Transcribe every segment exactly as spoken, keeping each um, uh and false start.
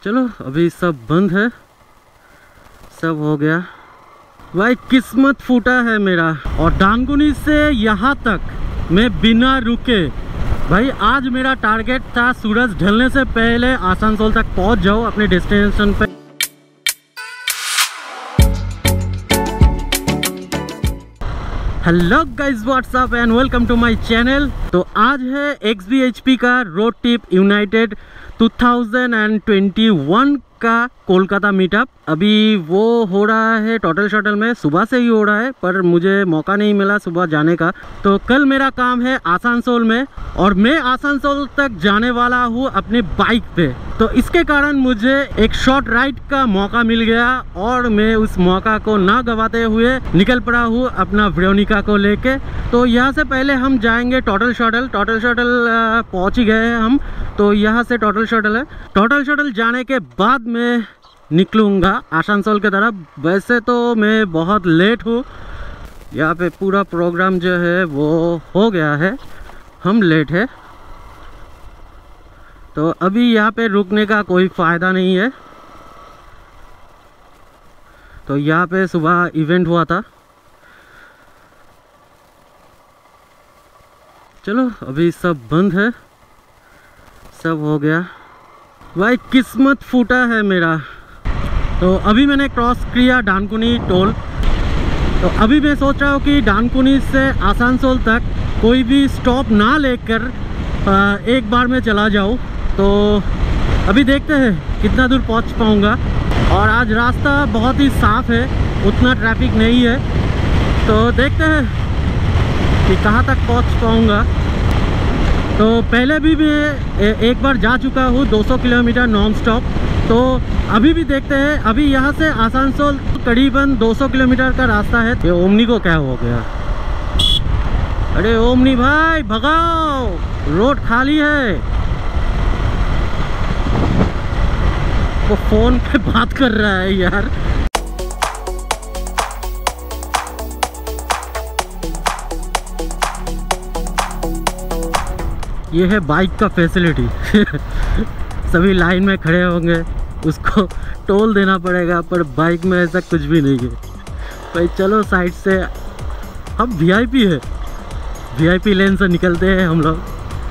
चलो अभी सब बंद है, सब हो गया भाई। किस्मत फूटा है मेरा। और डानकुनी से यहाँ तक मैं बिना रुके भाई, आज मेरा टारगेट था सूरज ढलने से पहले आसनसोल तक पहुँच जाओ अपने डेस्टिनेशन पे। Hello guys, what's up and welcome to my channel. तो आज है एक्स बी एच पी का road trip united two thousand twenty one का कोलकाता मीटअप। अभी वो हो रहा है टोटल शटल में, सुबह से ही हो रहा है, पर मुझे मौका नहीं मिला सुबह जाने का। तो कल मेरा काम है आसनसोल में और मैं आसनसोल तक जाने वाला हूँ अपनी बाइक पे। तो इसके कारण मुझे एक शॉर्ट राइड का मौका मिल गया और मैं उस मौका को ना गवाते हुए निकल पड़ा हूँ अपना वेरोनिका को लेके। तो यहाँ से पहले हम जाएंगे टोटल शटल। टोटल शटल पहुँच ही गए हैं हम, तो यहाँ से टोटल शटल है। टोटल शटल जाने के बाद मैं निकलूँगा आसनसोल की तरफ। वैसे तो मैं बहुत लेट हूँ, यहाँ पे पूरा प्रोग्राम जो है वो हो गया है, हम लेट है। तो अभी यहाँ पे रुकने का कोई फ़ायदा नहीं है। तो यहाँ पे सुबह इवेंट हुआ था। चलो अभी सब बंद है, सब हो गया भाई। किस्मत फूटा है मेरा। तो अभी मैंने क्रॉस किया डानकुनी टोल। तो अभी मैं सोच रहा हूँ कि डानकुनी से आसनसोल तक कोई भी स्टॉप ना लेकर एक बार में चला जाऊँ। तो अभी देखते हैं कितना दूर पहुँच पाऊँगा। और आज रास्ता बहुत ही साफ़ है, उतना ट्रैफिक नहीं है। तो देखते हैं कि कहाँ तक पहुँच पाऊँगा। तो पहले भी मैं एक बार जा चुका हूँ दो सौ किलोमीटर नॉन स्टॉप। तो अभी भी देखते हैं। अभी यहाँ से आसनसोल करीबन दो सौ किलोमीटर का रास्ता है। ये ओमनी को क्या हो गया? अरे ओमनी भाई भगाओ, रोड खाली है। वो फ़ोन पे बात कर रहा है यार। ये है बाइक का फैसिलिटी। सभी लाइन में खड़े होंगे, उसको टोल देना पड़ेगा, पर बाइक में ऐसा कुछ भी नहीं है भाई। चलो साइड से, हम वी आई पी है, वी आई पी लेन से निकलते हैं हम लोग।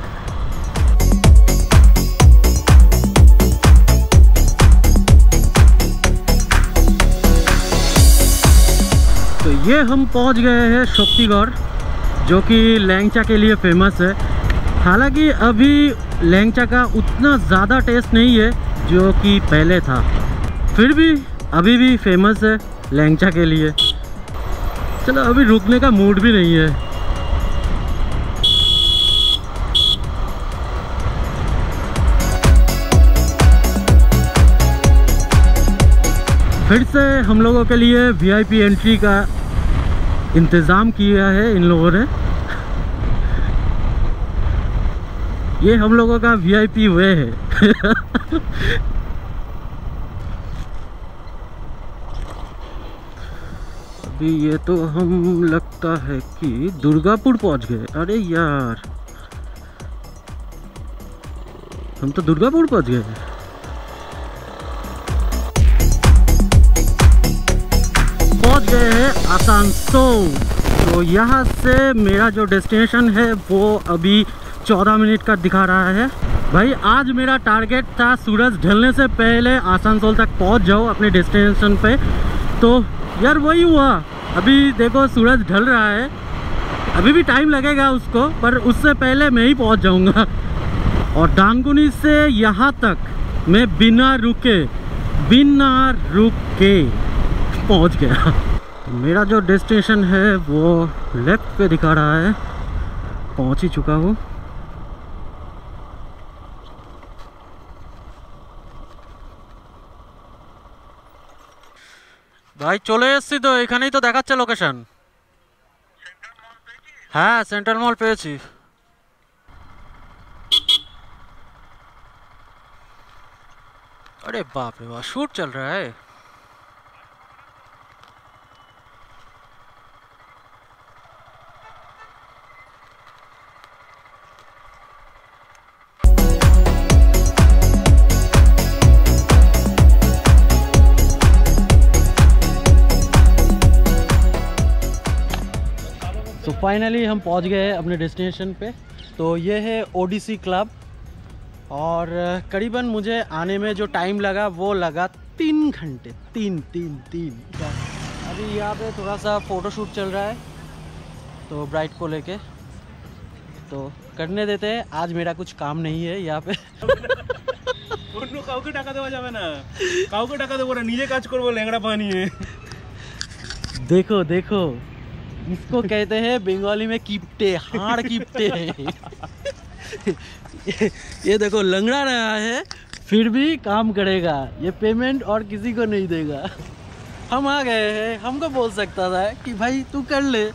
तो ये हम पहुंच गए हैं शक्तिगढ़, जो कि लैंगचा के लिए फेमस है। हालांकि अभी लैंगचा का उतना ज़्यादा टेस्ट नहीं है जो कि पहले था, फिर भी अभी भी फेमस है लैंगचा के लिए। चलो अभी रुकने का मूड भी नहीं है। फिर से हम लोगों के लिए वी आई पी एंट्री का इंतज़ाम किया है इन लोगों ने। ये हम लोगों का वी आई पी वे है। अभी ये तो हम लगता है कि दुर्गापुर पहुंच गए। अरे यार, हम तो दुर्गापुर पहुंच गए। पहुंच गए हैं आसनसोल। तो यहाँ से मेरा जो डेस्टिनेशन है वो अभी चौदह मिनट का दिखा रहा है भाई। आज मेरा टारगेट था सूरज ढलने से पहले आसनसोल तक पहुंच जाओ अपने डेस्टिनेशन पे। तो यार वही हुआ। अभी देखो सूरज ढल रहा है, अभी भी टाइम लगेगा उसको, पर उससे पहले मैं ही पहुंच जाऊंगा। और डानकुनी से यहाँ तक मैं बिना रुके बिना रुके पहुंच गया। मेरा जो डेस्टिनेशन है वो लेफ्ट पे दिखा रहा है, पहुंच ही चुका हूँ। ভাই চলে এসেছি তো, এখানেই তো দেখাচ্ছে লোকেশন। হ্যাঁ সেন্ট্রাল মল পেয়েছি। अरे बाप रे बाप, शूट चल रहा है। फाइनली हम पहुंच गए हैं अपने डेस्टिनेशन पे। तो ये है ओडिसी क्लब और करीबन मुझे आने में जो टाइम लगा वो लगा तीन घंटे तीन तीन तीन अभी यहाँ पे थोड़ा सा फ़ोटोशूट चल रहा है तो ब्राइड को लेके, तो करने देते हैं। आज मेरा कुछ काम नहीं है यहाँ पे। কাউকে টাকা দেওয়া যাবে না, কাউকে টাকা দেবো না, নিজে কাজ করবো ল্যাংড়া বানিয়ে। देखो देखो इसको कहते हैं बंगाली में कीपटे, हाड़ कीपटे। ये देखो लंगड़ा रहा है फिर भी काम करेगा, ये पेमेंट और किसी को नहीं देगा। हम आ गए हैं, हमको बोल सकता था कि भाई तू कर ले।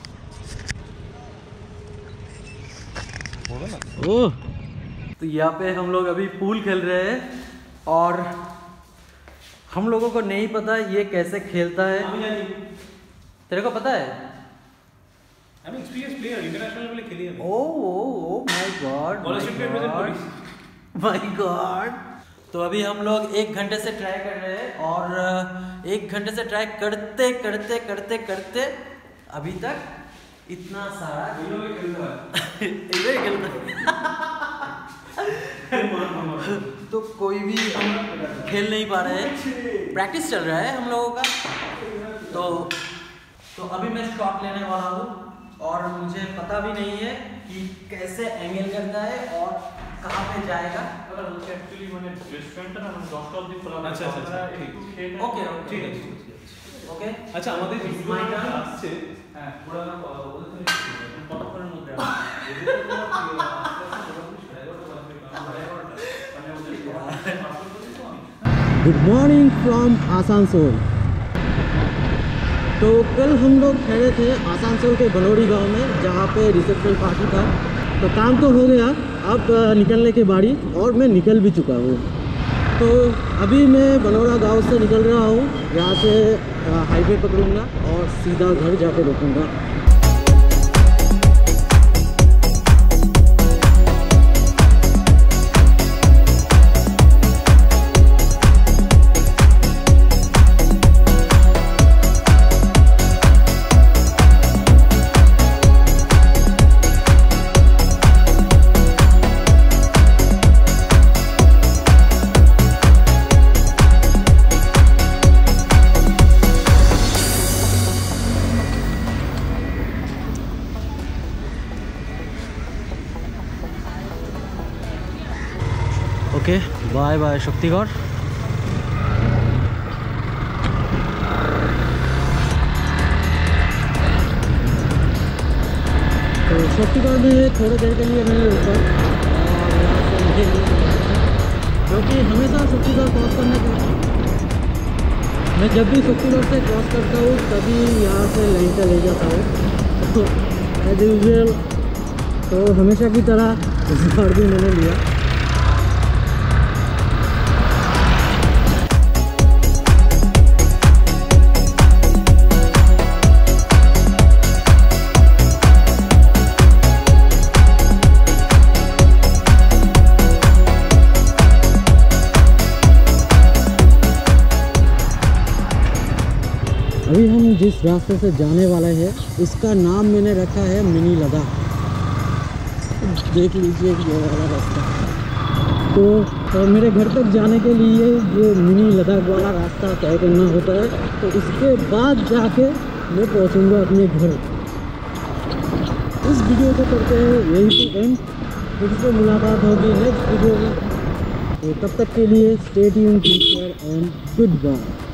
ओह, तो यहाँ पे हम लोग अभी पूल खेल रहे हैं और हम लोगों को नहीं पता ये कैसे खेलता है। तेरे को पता है? I'm an experienced player, international level खेली है। Oh oh my god, my god. तो अभी हम लोग एक घंटे से ट्राई कर रहे हैं और एक घंटे से ट्राई करते करते करते करते अभी तक इतना सारा तो कोई भी हम खेल नहीं पा रहे हैं। प्रैक्टिस चल रहा है हम लोगों का। तो तो अभी मैं शॉट लेने वाला हूँ और मुझे पता भी नहीं है कि कैसे एंगल करता है और कहाँ पे जाएगा। एक्चुअली मैंने रेस्टोरेंट ना हम दस टॉप दिन खोला। अच्छा अच्छा अच्छा ठीक है ओके ठीक है ओके। अच्छा আমাদের ভিডিও আসছে হ্যাঁ পুরো না ওদের কতক্ষণের মধ্যে गुड मॉर्निंग फ्रॉम आसनसोल। तो कल हम लोग ठहरे थे आसनसोल के बनोड़ी गांव में जहां पे रिसेप्शन पार्टी था। तो काम तो हो गया, अब निकलने की बारी और मैं निकल भी चुका हूँ। तो अभी मैं बनोड़ा गांव से निकल रहा हूँ, यहाँ से हाईवे पकड़ूंगा और सीधा घर जाके रुकूंगा। Okay bye bye Shaktigarh. तो शक्तिगढ़ में थोड़ी देर के लिए मैंने रुका और यहाँ से मुझे क्योंकि हमेशा शक्तिगढ़ क्रॉस करने का मैं जब भी शक्तिगढ़ से क्रॉस करता हूँ तभी यहाँ से लाइन का ले जाता हूँ। तो एज यूजुअल तो हमेशा की तरह इस बार भी मैंने लिया। अभी हम जिस रास्ते से जाने वाले हैं इसका नाम मैंने रखा है मिनी लद्दाख। देख लीजिए ये वाला रास्ता। तो, तो मेरे घर तक जाने के लिए ये मिनी लद्दाख वाला रास्ता तय करना होता है। तो इसके बाद जाके मैं पहुंचूंगा अपने घर। इस वीडियो को करते हैं यही तो एंड, फिर से मुलाकात होगी नेक्स्ट वीडियो में। तो तब तक के लिए stay tuned, take care and good bye.